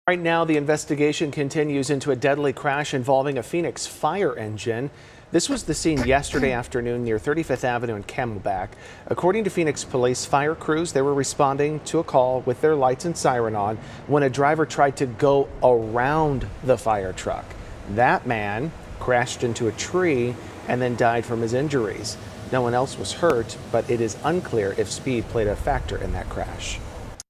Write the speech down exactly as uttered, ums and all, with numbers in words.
Right now, the investigation continues into a deadly crash involving a Phoenix fire engine. This was the scene yesterday afternoon near thirty-fifth Avenue and Camelback. According to Phoenix police, fire crews, they were responding to a call with their lights and siren on when a driver tried to go around the fire truck. That man crashed into a tree and then died from his injuries. No one else was hurt, but it is unclear if speed played a factor in that crash.